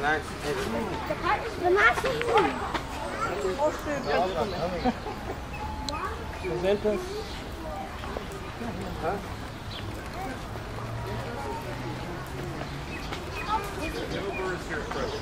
relax. Relax. Presenta. Huh? No birds here, Chris.